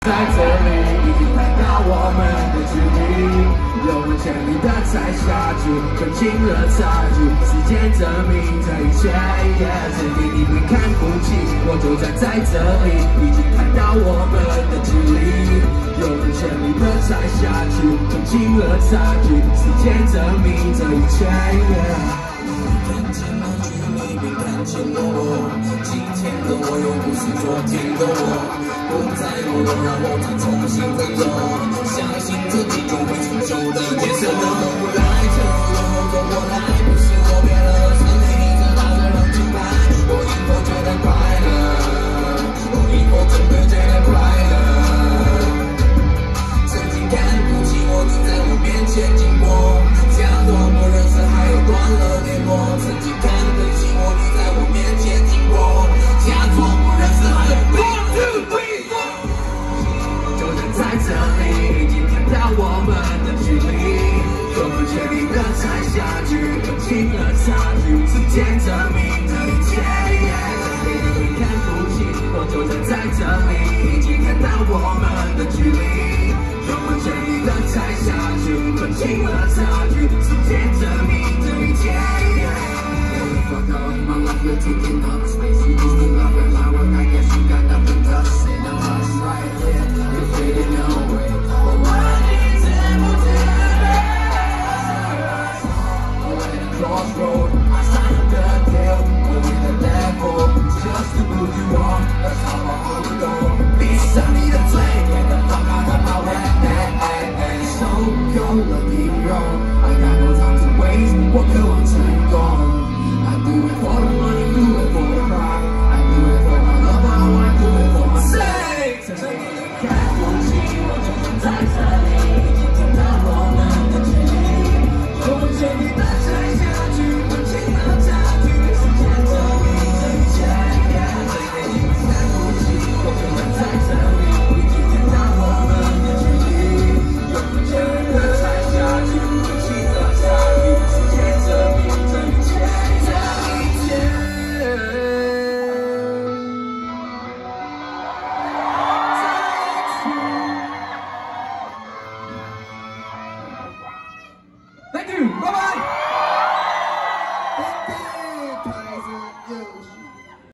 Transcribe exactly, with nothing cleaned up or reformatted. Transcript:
在这里已经看到我们的距离，有了千里的才下去，分清了差距。时间证明这一切，证明你没看不起我，就站在这里，已经看到我们的距离，有了千里的才下去，分清了差距。时间证明这一切。看见了距离，便看见了我。今天的我又不是昨天的我，不再懦弱，让我再重新振作。相信自己就会成就的颜色的我来着，如果我来，不是我变了，是你这大的人出牌。我以后觉得快乐，我以后真的觉得快乐。曾经看不起我，你在我面前经过，假装不认识，还有断了联络。曾经看得起我，你在我面前经过，假装不认识，还有断了联络。就站在这里，已经看到我们的距离，有了千里的才下去，分清了差距。时间证明这一切，证明你看不起我，就站在这里，已经看到我们的距离，有了千里的才下去，分清了差距。时间证明这一切。Fuck up, my life you're taking up space. You used to love it, my work, I guess you got nothing to say. Now us right here, you're fading away. But what I need is immortality. We're at a crossroad, I signed up the deal. We're in the level, just to prove you wrong. That's how my heart go. Bitch, I need a flame, get the fuck out of my way. So go, let me wrong. I got no time to waste. 我渴望成功。Do it for the money, do it for the pride. I do it for my love, I wanna do it for myself. 看不起我，就站在这